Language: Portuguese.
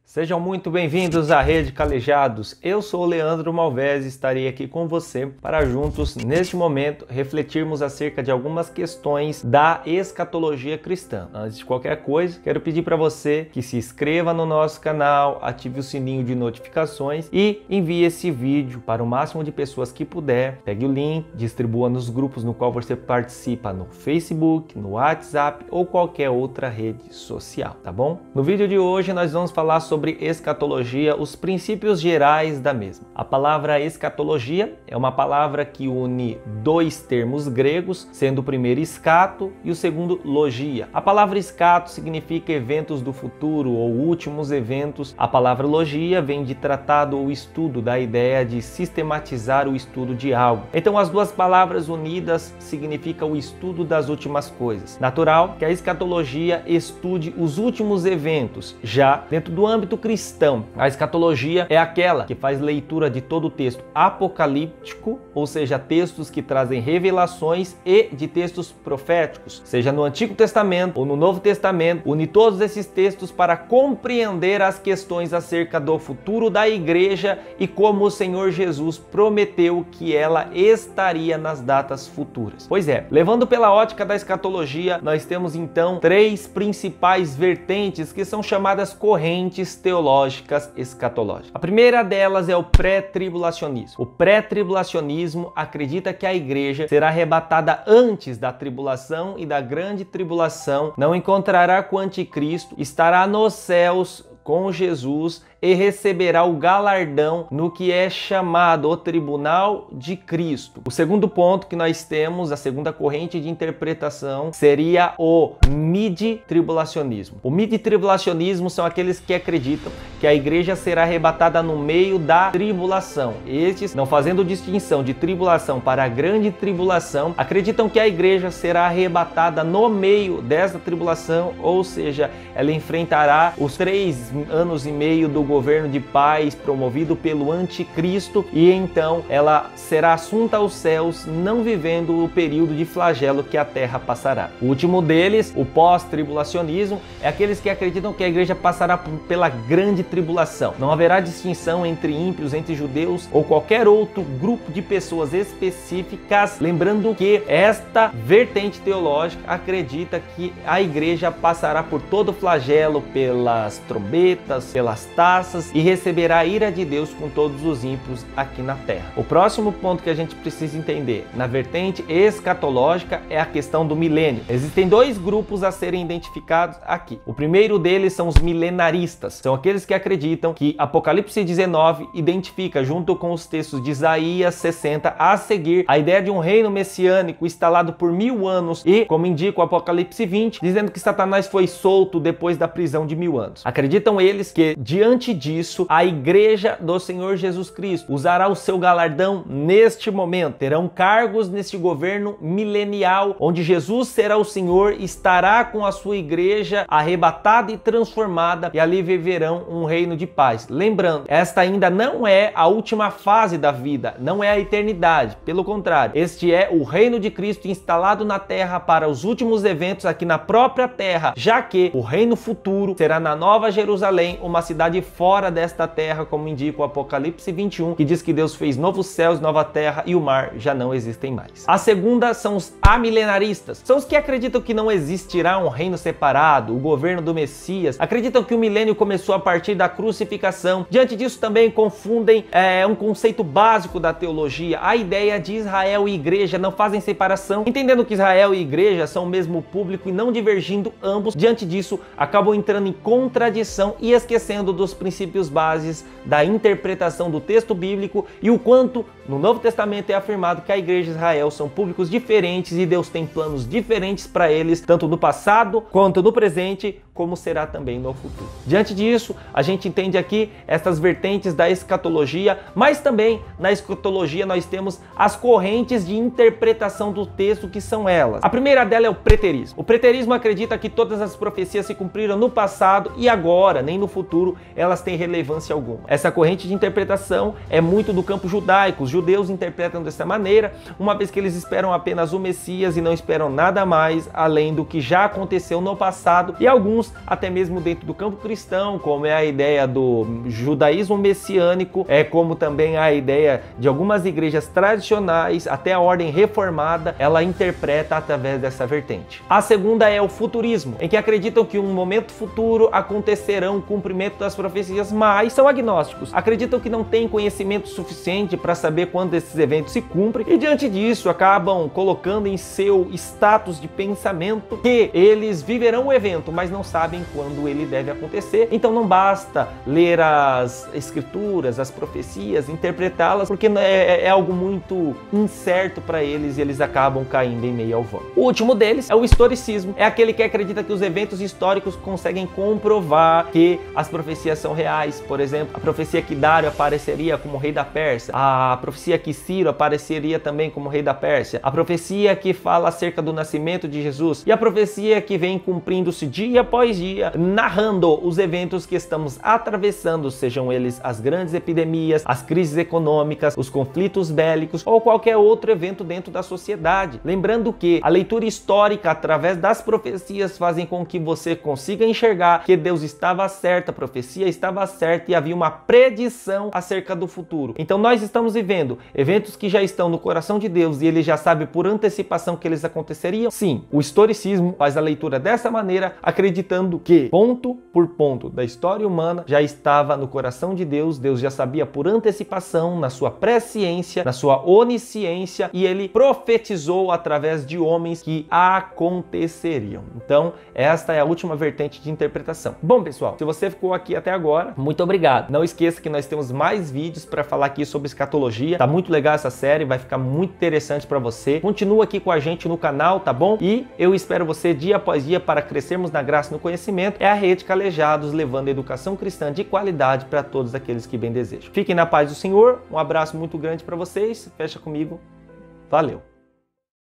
Sejam muito bem-vindos à Rede Calejados. Eu sou o Leandro Malvez e estarei aqui com você para juntos, neste momento, refletirmos acerca de algumas questões da escatologia cristã. Antes de qualquer coisa, quero pedir para você que se inscreva no nosso canal, ative o sininho de notificações e envie esse vídeo para o máximo de pessoas que puder. Pegue o link, distribua nos grupos no qual você participa no Facebook, no WhatsApp ou qualquer outra rede social, tá bom? No vídeo de hoje nós vamos falar sobre escatologia, os princípios gerais da mesma. A palavra escatologia é uma palavra que une dois termos gregos, sendo o primeiro escato e o segundo logia. A palavra escato significa eventos do futuro ou últimos eventos. A palavra logia vem de tratado ou estudo, da ideia de sistematizar o estudo de algo. Então as duas palavras unidas significam o estudo das últimas coisas. Natural que a escatologia estude os últimos eventos. Já dentro do âmbito cristão, a escatologia é aquela que faz leitura de todo o texto apocalíptico, ou seja, textos que trazem revelações, e de textos proféticos, seja no Antigo Testamento ou no Novo Testamento. Une todos esses textos para compreender as questões acerca do futuro da igreja e como o Senhor Jesus prometeu que ela estaria nas datas futuras. Pois é, levando pela ótica da escatologia, nós temos então três principais vertentes que são chamadas correntes teológicas escatológicas. A primeira delas é o pré-tribulacionismo. O pré-tribulacionismo acredita que a igreja será arrebatada antes da tribulação e da grande tribulação, não encontrará com o anticristo, estará nos céus com Jesus e receberá o galardão no que é chamado o tribunal de Cristo. O segundo ponto que nós temos, a segunda corrente de interpretação, seria o midi-tribulacionismo. O midi-tribulacionismo são aqueles que acreditam que a igreja será arrebatada no meio da tribulação. Estes, não fazendo distinção de tribulação para a grande tribulação, acreditam que a igreja será arrebatada no meio dessa tribulação, ou seja, ela enfrentará os 3 anos e meio do governo de paz promovido pelo anticristo, e então ela será assunta aos céus, não vivendo o período de flagelo que a terra passará. O último deles, o pós-tribulacionismo, é aqueles que acreditam que a igreja passará pela grande tribulação. Não haverá distinção entre ímpios, entre judeus ou qualquer outro grupo de pessoas específicas, lembrando que esta vertente teológica acredita que a igreja passará por todo o flagelo, pelas trombetas, pelas taças, e receberá a ira de Deus com todos os ímpios aqui na terra. O próximo ponto que a gente precisa entender na vertente escatológica é a questão do milênio. Existem dois grupos a serem identificados aqui. O primeiro deles são os milenaristas. São aqueles que acreditam que Apocalipse 19 identifica, junto com os textos de Isaías 60 a seguir, a ideia de um reino messiânico instalado por 1000 anos e, como indica o Apocalipse 20, dizendo que Satanás foi solto depois da prisão de 1000 anos. Acreditam eles que, diante disso, a igreja do Senhor Jesus Cristo usará o seu galardão neste momento. Terão cargos neste governo milenial, onde Jesus será o Senhor, estará com a sua igreja arrebatada e transformada, e ali viverão um reino de paz. Lembrando, esta ainda não é a última fase da vida, não é a eternidade. Pelo contrário, este é o reino de Cristo instalado na terra para os últimos eventos aqui na própria terra, já que o reino futuro será na Nova Jerusalém, uma cidade fora desta terra, como indica o Apocalipse 21, que diz que Deus fez novos céus, nova terra, e o mar já não existem mais. A segunda são os amilenaristas. São os que acreditam que não existirá um reino separado, o governo do Messias. Acreditam que o milênio começou a partir da crucificação. Diante disso também confundem um conceito básico da teologia, a ideia de Israel e igreja, não fazem separação, entendendo que Israel e igreja são o mesmo público e não divergindo ambos. Diante disso, acabam entrando em contradição e esquecendo dos princípios bases da interpretação do texto bíblico e o quanto no Novo Testamento é afirmado que a igreja e Israel são públicos diferentes e Deus tem planos diferentes para eles, tanto no passado quanto no presente, como será também no futuro. Diante disso, a gente entende aqui estas vertentes da escatologia, mas também na escatologia nós temos as correntes de interpretação do texto, que são elas. A primeira dela é o preterismo. O preterismo acredita que todas as profecias se cumpriram no passado e agora, nem no futuro, elas têm relevância alguma. Essa corrente de interpretação é muito do campo judaico. Os judeus interpretam dessa maneira, uma vez que eles esperam apenas o Messias e não esperam nada mais além do que já aconteceu no passado, e alguns grupos, até mesmo dentro do campo cristão, como é a ideia do judaísmo messiânico, como também a ideia de algumas igrejas tradicionais, até a ordem reformada, ela interpreta através dessa vertente. A segunda é o futurismo, em que acreditam que um momento futuro acontecerão o cumprimento das profecias, mas são agnósticos. Acreditam que não têm conhecimento suficiente para saber quando esses eventos se cumprem e diante disso acabam colocando em seu status de pensamento que eles viverão o evento, mas não sabem quando ele deve acontecer. Então não basta ler as escrituras, as profecias, interpretá-las, porque é algo muito incerto para eles e eles acabam caindo em meio ao vão. O último deles é o historicismo. É aquele que acredita que os eventos históricos conseguem comprovar que as profecias são reais. Por exemplo, a profecia que Dário apareceria como rei da Pérsia, a profecia que Ciro apareceria também como rei da Pérsia, a profecia que fala acerca do nascimento de Jesus e a profecia que vem cumprindo-se dia após dia, narrando os eventos que estamos atravessando, sejam eles as grandes epidemias, as crises econômicas, os conflitos bélicos ou qualquer outro evento dentro da sociedade. Lembrando que a leitura histórica através das profecias fazem com que você consiga enxergar que Deus estava certo, a profecia estava certa e havia uma predição acerca do futuro. Então nós estamos vivendo eventos que já estão no coração de Deus e ele já sabe por antecipação que eles aconteceriam. Sim, o historicismo faz a leitura dessa maneira, acreditando que ponto por ponto da história humana já estava no coração de Deus, Deus já sabia por antecipação, na sua presciência, na sua onisciência, e ele profetizou através de homens que aconteceriam. Então, esta é a última vertente de interpretação. Bom, pessoal, se você ficou aqui até agora, muito obrigado. Não esqueça que nós temos mais vídeos para falar aqui sobre escatologia. Tá muito legal essa série, vai ficar muito interessante para você. Continua aqui com a gente no canal, tá bom? E eu espero você dia após dia para crescermos na graça e no conhecimento. É a Rede Calejados, levando a educação cristã de qualidade para todos aqueles que bem desejam. Fiquem na paz do Senhor. Um abraço muito grande para vocês. Fecha comigo. Valeu!